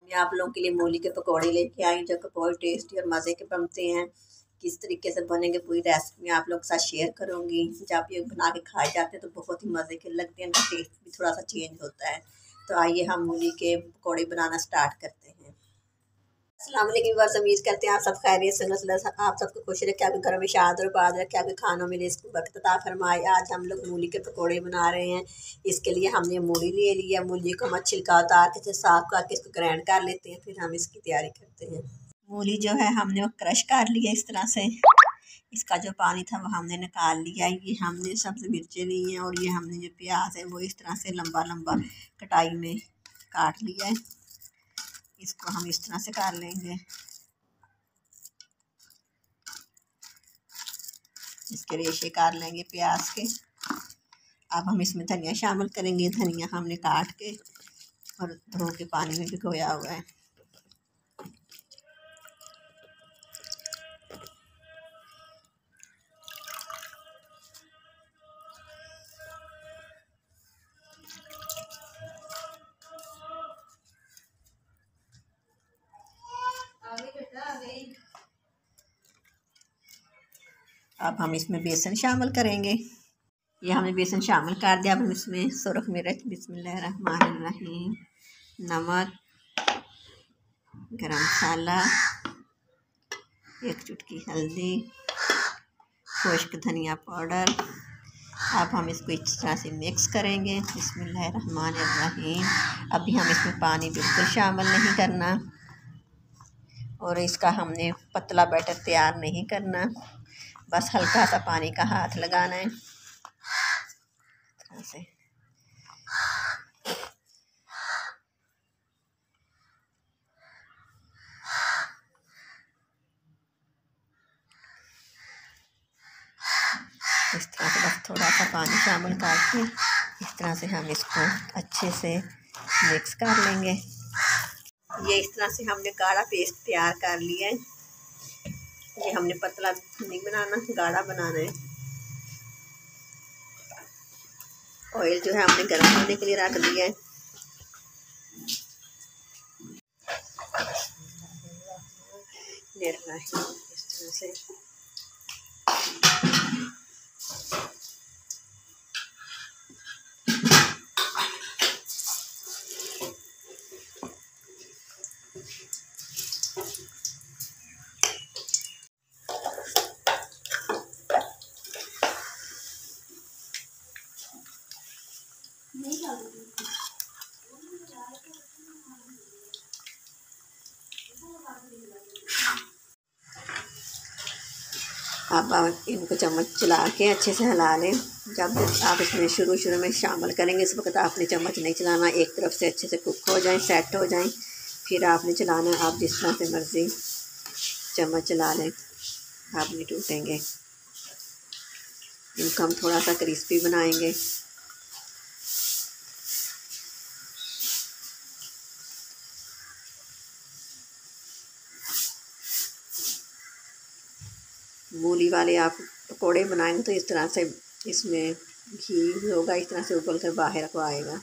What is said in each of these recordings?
मैं आप लोगों के लिए मूली के पकौड़े लेके आई जो कि बहुत टेस्टी और मज़े के बनते हैं। किस तरीके से बनेंगे पूरी रेसिपी मैं आप लोगों के साथ शेयर करूँगी। जब ये बना के खाए जाते हैं तो बहुत ही मज़े के लगते हैं, इनका टेस्ट भी थोड़ा सा चेंज होता है। तो आइए हम मूली के पकौड़े बनाना स्टार्ट करते हैं। अस्सलाम वालेकुम व्यूअर्स, उम्मीद करते हैं आप सब खैरियत से आप सबको खुश रखे, आपके घरों में शाद और बाद रखे, आपके खानों में रिज़्क़ बरकत अता फरमाए। आज हम लोग मूली के पकौड़े बना रहे हैं। इसके लिए हमने मूली ले लिया। मूली को हम छिलका उतार के साफ करके इसको ग्राइंड कर लेते हैं, फिर हम इसकी तैयारी करते हैं। मूली जो है हमने वो क्रश कर लिया इस तरह से। इसका जो पानी था वो हमने निकाल लिया। ये हमने सब्ज़ मिर्चें ली हैं और ये हमने जो प्याज है वो इस तरह से लंबा लंबा कटाई में काट लिया है। इसको हम इस तरह से कर लेंगे। इसके रेशे काट लेंगे प्याज के। अब हम इसमें धनिया शामिल करेंगे। धनिया हमने काट के और धो के पानी में भिगोया हुआ है। अब हम इसमें बेसन शामिल करेंगे। ये हमने बेसन शामिल कर दिया। अब हम इसमें सुरख मिर्च, बिस्मिल्लाहिर्रहमानिर्रहीम, नमक, गरम मसाला, एक चुटकी हल्दी, खुश्क धनिया पाउडर। अब हम इसको इस तरह से मिक्स करेंगे। बिस्मिल्लाहिर्रहमानिर्रहीम। अभी हम इसमें पानी बिल्कुल शामिल नहीं करना और इसका हमने पतला बैटर तैयार नहीं करना, बस हल्का सा पानी का हाथ लगाना है से। इस तरह से बस थोड़ा सा पानी शामिल करके इस तरह से हम इसको अच्छे से मिक्स कर लेंगे। ये इस तरह से हमने गाढ़ा पेस्ट तैयार कर लिया है। ये हमने पतला नहीं बनाना, गाढ़ा बनाना है। ऑयल जो है हमने गर्म होने के लिए रख दिया है। इस तरह से अब आप इनको चम्मच चला के अच्छे से हिला लें। जब आप इसमें शुरू में शामिल करेंगे इस वक्त आपने चम्मच नहीं चलाना, एक तरफ से अच्छे से कुक हो जाए, सेट हो जाए, फिर आपने चलाना। आप जिस तरह से मर्ज़ी चम्मच चला लें, आप नहीं टूटेंगे। इनको हम थोड़ा सा क्रिस्पी बनाएंगे। मूली वाले आप पकोड़े बनाएंगे तो इस तरह से इसमें घी होगा, इस तरह से उबल कर बाहर को आएगा।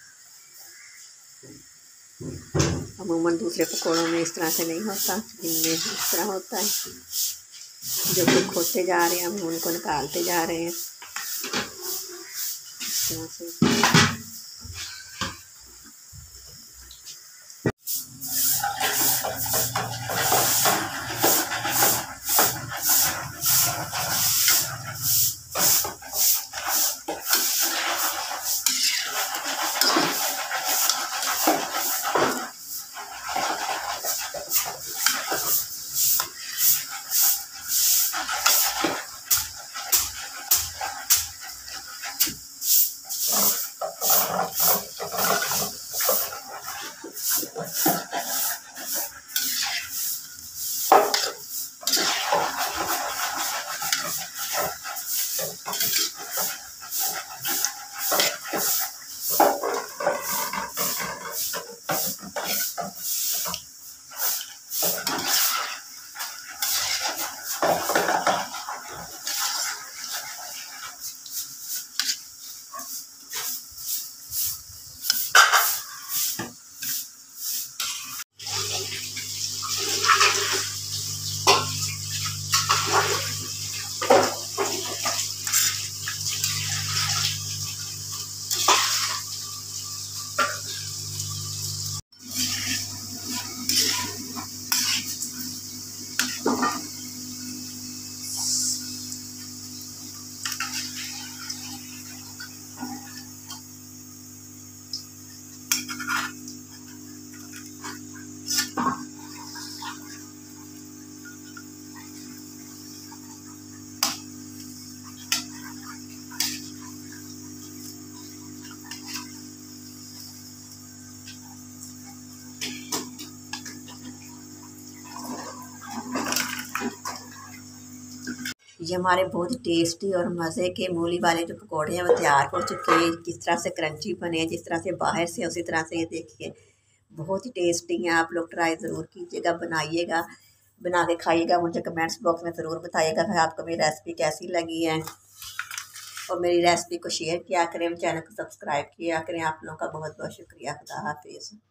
अमूमन दूसरे पकोड़ों में इस तरह से नहीं होता, इनमें इस तरह होता है। जो कुक होते जा रहे हैं हम उनको निकालते जा रहे हैं इस तरह से। ये हमारे बहुत ही टेस्टी और मज़े के मूली वाले जो पकौड़े हैं वो तैयार हो चुके हैं। किस तरह से क्रंची बने हैं, जिस तरह से बाहर से उसी तरह से ये देखिए बहुत ही टेस्टी हैं। आप लोग ट्राई ज़रूर कीजिएगा, बनाइएगा, बना के खाइएगा। मुझे कमेंट्स बॉक्स में ज़रूर बताइएगा कि आपको मेरी रेसिपी कैसी लगी है, और मेरी रेसिपी को शेयर किया करें, चैनल को सब्सक्राइब किया करें। आप लोगों का बहुत बहुत शुक्रिया। खुदा हाफिज़।